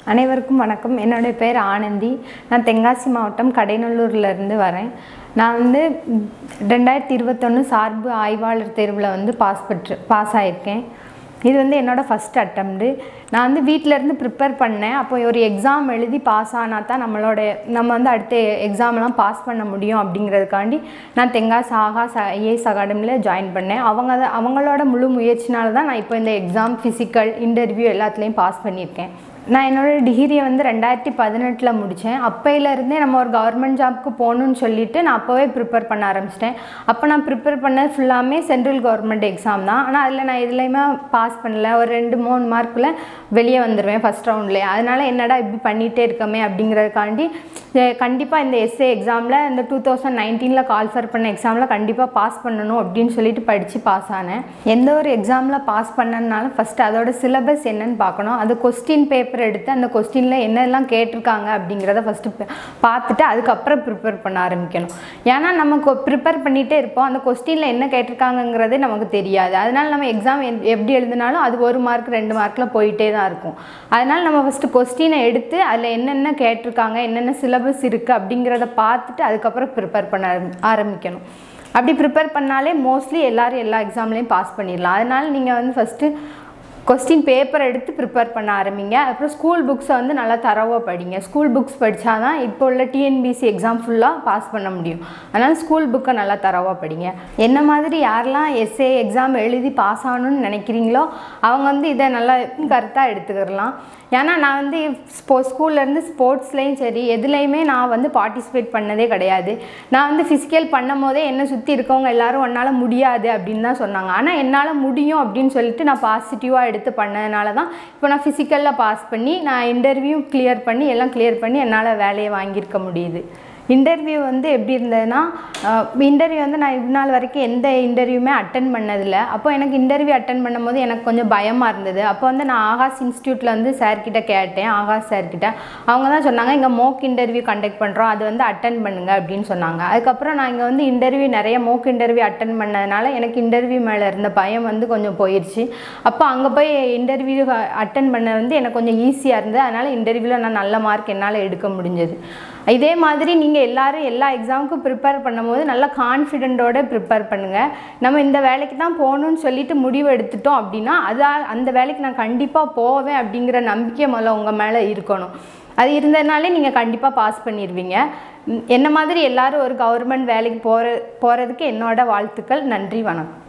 அனைவருக்கும் வணக்கம். என்னுடைய பேர் ஆனந்தி. நான் தென்காசி மாவட்டம் கடைநல்லூர்லேருந்து வரேன். நான் வந்து 2021 சார்பு ஆய்வாளர் தேர்வில் பாஸ் ஆகியிருக்கேன். இது வந்து என்னோடய ஃபஸ்ட் அட்டம்ப்டு. நான் வந்து வீட்டிலேருந்து ப்ரிப்பேர் பண்ணேன். அப்போ ஒரு எக்ஸாம் எழுதி பாஸ் ஆனால் தான் நம்ம வந்து அடுத்த எக்ஸாம்லாம் பாஸ் பண்ண முடியும் அப்படிங்கிறதுக்காண்டி நான் தென்காசி ஐஏஎஸ் அகாடமியில் ஜாயின் பண்ணேன். அவங்களோட முழு முயற்சினால தான் நான் இப்போ இந்த எக்ஸாம், ஃபிசிக்கல், இன்டர்வியூ எல்லாத்துலேயும் பாஸ் பண்ணியிருக்கேன். நான் என்னோடய டிகிரியை வந்து 2018 முடித்தேன். அப்போயிலேருந்தே நம்ம ஒரு கவர்மெண்ட் ஜாப்க்கு போகணுன்னு சொல்லிவிட்டு நான் அப்போவே ப்ரிப்பேர் பண்ண ஆரம்பிச்சிட்டேன். அப்போ நான் ப்ரிப்பேர் பண்ணது ஃபுல்லாமே சென்ட்ரல் கவர்மெண்ட் எக்ஸாம் தான். ஆனால் அதில் நான் எதுலேயுமே பாஸ் பண்ணல. ஒரு 2-3 மார்க்கில் வெளியே வந்துடுவேன் ஃபஸ்ட் ரவுண்ட்லேயே. அதனால் என்னடா இப்படி பண்ணிகிட்டே இருக்கமே அப்படிங்கிறதுக்காண்டி கண்டிப்பாக இந்த எஸ்ஏ எக்ஸாமில் இந்த 2019 கால்ஃபர் பண்ண எக்ஸாமில் கண்டிப்பாக பாஸ் பண்ணணும் அப்படின்னு சொல்லிட்டு படித்து பாஸ் ஆனேன். எந்த ஒரு எக்ஸாமில் பாஸ் பண்ணனாலும் ஃபஸ்ட்டு அதோட சிலபஸ் என்னன்னு பார்க்கணும். அது கொஸ்டின் பேப்பர் எடுத்து அந்த கொஸ்டினில் என்னெல்லாம் கேட்டிருக்காங்க அப்படிங்கிறத ஃபஸ்ட்டு பார்த்துட்டு அதுக்கப்புறம் ப்ரிப்பேர் பண்ண ஆரம்பிக்கணும். ஏன்னா நம்ம ப்ரிப்பேர் பண்ணிகிட்டே இருப்போம், அந்த கொஸ்டினில் என்ன கேட்டிருக்காங்கங்கிறதே நமக்கு தெரியாது. அதனால் நம்ம எக்ஸாம் எப்படி எழுதினாலும் அது 1 மார்க் 2 மார்க்கில் போயிட்டே தான் இருக்கும். அதனால் நம்ம ஃபஸ்ட்டு கொஸ்டினை எடுத்து அதில் என்னென்ன கேட்டிருக்காங்க, என்னென்ன சிலபஸ் இருக்குது அப்படிங்கிறத பார்த்துட்டு அதுக்கப்புறம் ப்ரிப்பேர் பண்ண ஆரம்பிக்கணும். அப்படி ப்ரிப்பேர் பண்ணாலே மோஸ்ட்லி எல்லாரும் எல்லா எக்ஸாம்லேயும் பாஸ் பண்ணிடலாம். அதனால் நீங்கள் வந்து ஃபஸ்ட்டு கொஸ்டின் பேப்பர் எடுத்து ப்ரிப்பேர் பண்ண ஆரம்பிங்க. அப்புறம் ஸ்கூல் புக்ஸை வந்து நல்லா தரவாக படிங்க. ஸ்கூல் புக்ஸ் படித்தா தான் இப்போ உள்ள டிஎன்பிசி எக்ஸாம் ஃபுல்லாக பாஸ் பண்ண முடியும். அதனால் ஸ்கூல் புக்கை நல்லா தரவாக படிங்க. என்ன மாதிரி யாரெல்லாம் எஸ்ஏ எக்ஸாம் எழுதி பாஸ் ஆகணும்னு நினைக்கிறீங்களோ அவங்க வந்து இதை நல்லா கருத்தாக எடுத்துக்கிடலாம். ஏன்னா நான் வந்து ஸ்கூல்லேருந்து ஸ்போர்ட்ஸ்லேயும் சரி எதுலேயுமே நான் வந்து பார்ட்டிசிபேட் பண்ணதே கிடையாது. நான் வந்து ஃபிசிக்கல் பண்ணும் போதே என்னை சுற்றி இருக்கவங்க எல்லோரும் உன்னால் முடியாது அப்படின்னு தான் சொன்னாங்க. ஆனால் என்னால் முடியும் அப்படின்னு சொல்லிட்டு நான் பாசிட்டிவாக எடுத்து பண்ணதுனால தான் இப்போ நான் ஃபிசிக்கலில் பாஸ் பண்ணி நான் இன்டர்வியூ கிளியர் பண்ணி எல்லாம் கிளியர் பண்ணி என்னால் வேலையை வாங்கியிருக்க முடியுது. இன்டர்வியூ வந்து எப்படி இருந்ததுன்னா, இன்டர்வியூ வந்து நான் இது நாள் வரைக்கும் எந்த இன்டர்வியூமே அட்டன் பண்ணதில்லை. அப்போ எனக்கு இன்டர்வியூ அட்டன் பண்ணும்போது எனக்கு கொஞ்சம் பயமாக இருந்தது. அப்போ வந்து நான் ஆகாஷ் இன்ஸ்டியூட்டில் வந்து சார்கிட்ட கேட்டேன், ஆகாஷ் சார்கிட்ட. அவங்க தான் சொன்னாங்க, இங்கே மோக் இன்டர்வியூ கண்டக்ட் பண்ணுறோம், அது வந்து அட்டன் பண்ணுங்க அப்படின்னு சொன்னாங்க. அதுக்கப்புறம் நான் இங்கே வந்து இன்டர்வியூ நிறைய மோக் இன்டர்வியூ அட்டன் பண்ணதுனால எனக்கு இன்டர்வியூ மேலே இருந்த பயம் வந்து கொஞ்சம் போயிடுச்சு. அப்போ அங்கே போய் இன்டர்வியூ அட்டன் பண்ண வந்து எனக்கு கொஞ்சம் ஈஸியாக இருந்தது. அதனால் இன்டர்வியூவில் நான் நல்ல மார்க் என்னால் எடுக்க முடிஞ்சது. இதே மாதிரி நீங்கள் எல்லோரும் எல்லா எக்ஸாமுக்கும் ப்ரிப்பேர் பண்ணும்போது நல்லா கான்ஃபிடென்ட்டோடு ப்ரிப்பேர் பண்ணுங்கள். நம்ம இந்த வேலைக்கு தான் போகணுன்னு சொல்லிட்டு முடிவு எடுத்துட்டோம் அப்படின்னா அந்த வேலைக்கு நான் கண்டிப்பாக போவேன் அப்படிங்கிற நம்பிக்கை முதல்ல உங்கள் மேலே இருக்கணும். அது இருந்ததுனாலே நீங்கள் கண்டிப்பாக பாஸ் பண்ணிடுவீங்க. என்ன மாதிரி எல்லோரும் ஒரு கவர்மெண்ட் வேலைக்கு போகிறதுக்கு என்னோடய வாழ்த்துக்கள். நன்றி, வணக்கம்.